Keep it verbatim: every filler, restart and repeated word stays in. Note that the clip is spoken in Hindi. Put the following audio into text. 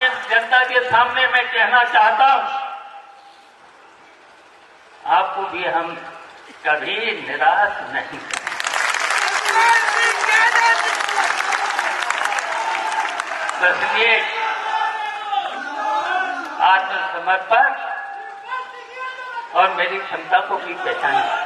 जनता के सामने मैं कहना चाहता हूं, आपको भी हम कभी निराश नहीं करेंगे। इसलिए आत्मसमर्पण और मेरी क्षमता को भी पहचानें।